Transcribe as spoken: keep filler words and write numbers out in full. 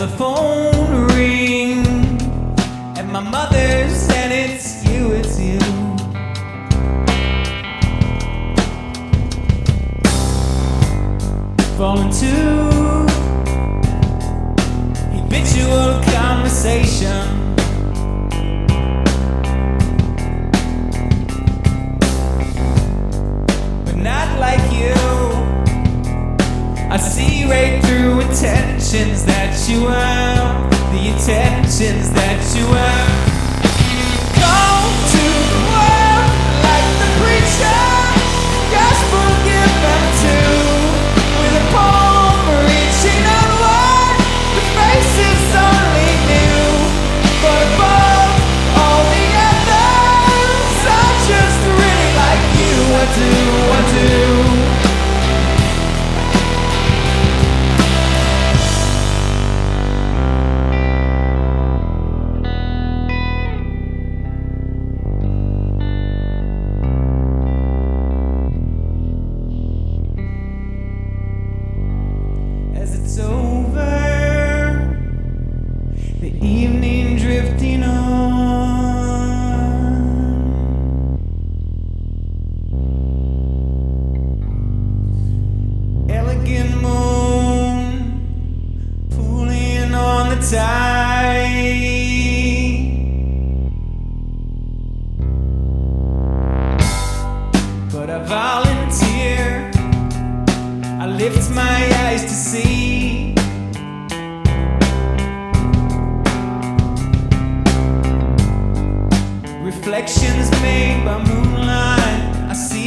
telephone ring at my mother's, and it's you, it's you. Fall into habitual conversation, but not like you. I see right through intentions that you have, the intentions that you have. Go to the world like the preacher, gospel given to, with a palm reaching outward, the faces only new, but above all the others, I just really like you. I do, I do. But I volunteer, I lift my eyes to see reflections made by moonlight. I see